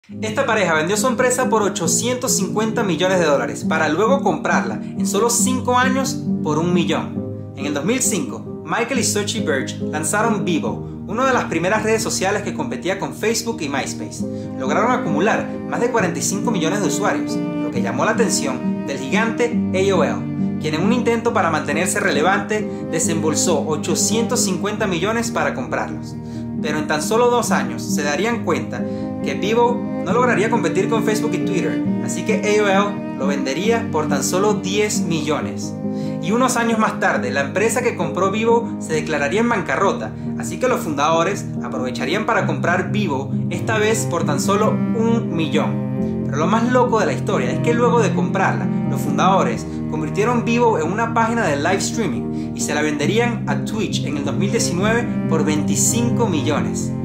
Esta pareja vendió su empresa por 850 millones de dólares para luego comprarla en solo 5 años por 1 millón. En el 2005, Michael y Saoirse Burch lanzaron Vevo, una de las primeras redes sociales que competía con Facebook y MySpace. Lograron acumular más de 45 millones de usuarios, lo que llamó la atención del gigante AOL, quien en un intento para mantenerse relevante desembolsó 850 millones para comprarlos. Pero en tan solo 2 años se darían cuenta que Vevo no lograría competir con Facebook y Twitter, así que AOL lo vendería por tan solo 10 millones. Y unos años más tarde, la empresa que compró Vevo se declararía en bancarrota, así que los fundadores aprovecharían para comprar Vevo, esta vez por tan solo 1 millón. Pero lo más loco de la historia es que luego de comprarla, los fundadores convirtieron Vevo en una página de live streaming y se la venderían a Twitch en el 2019 por 25 millones.